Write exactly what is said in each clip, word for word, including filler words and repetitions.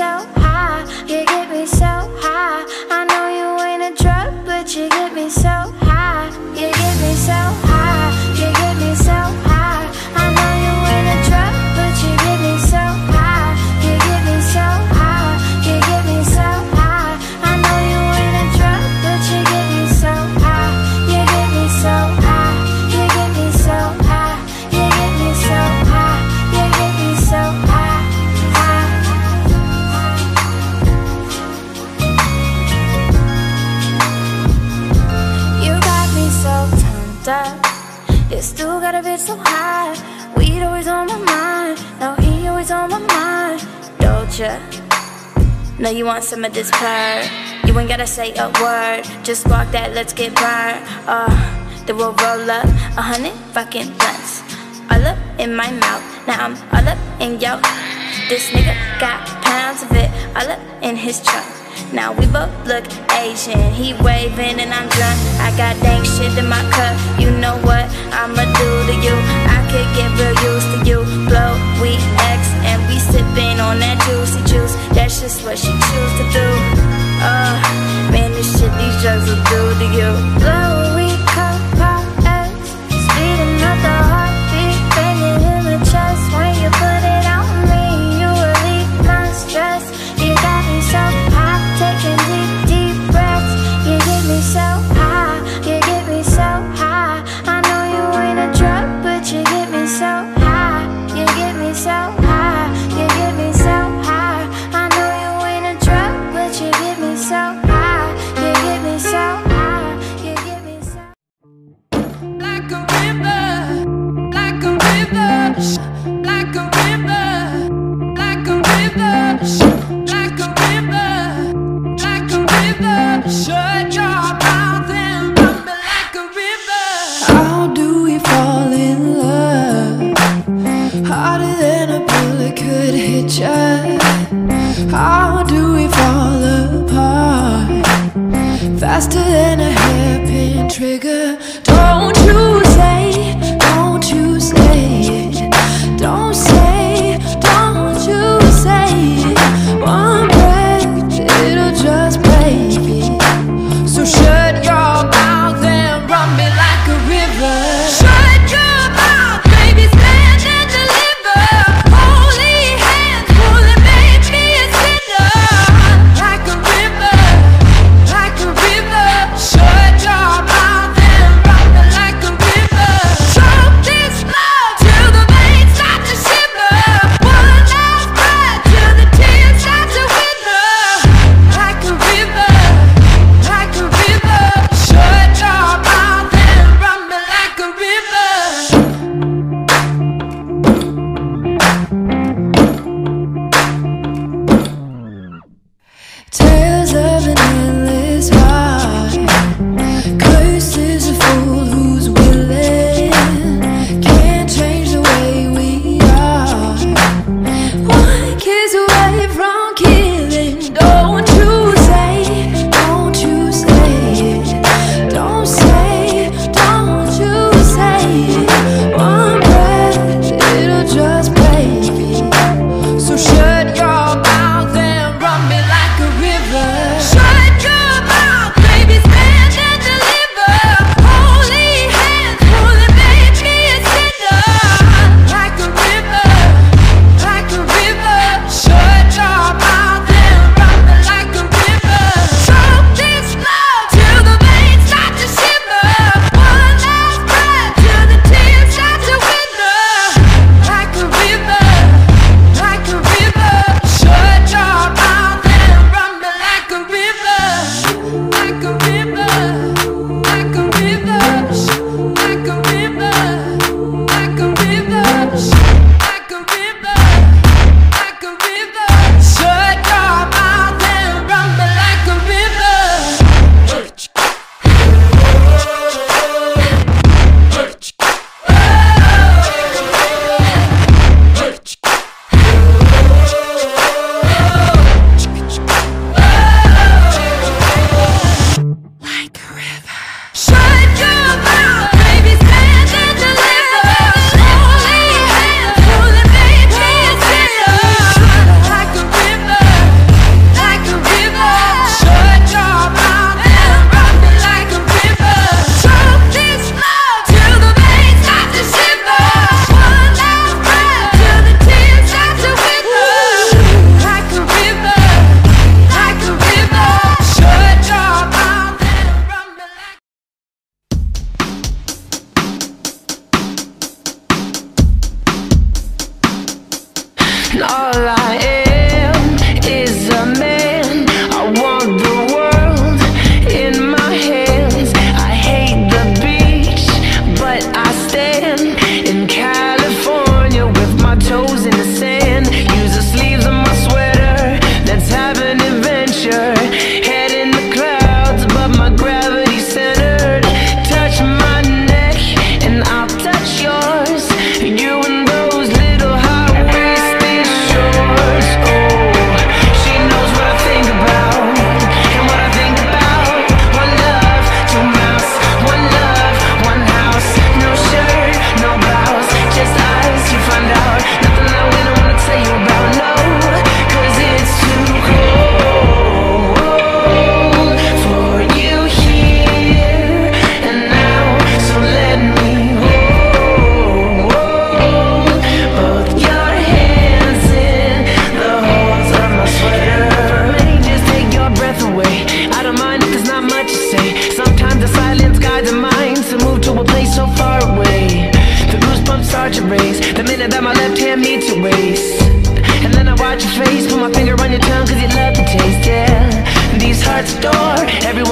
so high, you get me so high. I know you ain't a drug, but you get me so high, you get me so high, you get me so high. I know you ain't a drug, but you get me so high, you get me so high, you get me so high. I know you ain't a drug, but you get me so high, you get me so high, you get me so high, you get me so high, you get me so high, high. You got me so turned up. You still got a bitch so high. Weed always on my mind. No, he always on my mind. Doja, know you want some of this purr. You ain't gotta say a word. Just walk that, let's get burned. Uh, then we'll roll up a hundred fucking blunts. All up in my mouth. Now I'm all up in yo. This nigga got pounds of it all up in his trunk. Now we both look Asian. He waving and I'm drunk. I got dank shit in my cup. You know what I'ma do to you. I could get real used to you. Blow, we X, and we sipping on that juicy juice. That's just what she choose to do. Uh, man, this shit these drugs will do to you. Blow, we cup, pop, X, speeding up the heartbeat, banging in the chest. When you put it on me, you relieve my stress. You got me so high, taking deep, deep breaths. You get me so high, you get me so high. I know you ain't a drug, but you get me so high, you get me so high, you get me so high. I know you ain't a drug, but you get me so high, you get me so high, you get me so. Like a river, like a river, like a river, like a river, like a river, like a river. Shut your mouth and run me like a river. How do we fall in love? Harder than a bullet could hit ya. How do we fall apart? Faster than a hairpin trigger. Don't you say, don't you say it. Don't say, don't you say it. One breath, it'll just break it. So shut your mouth and run me like a river. Shut your mouth, baby, stand and deliver. Holy hands, pulling, make me a sinner. Like a river, like a river. Shut your mouth and run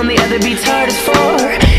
when the other beats hard as four.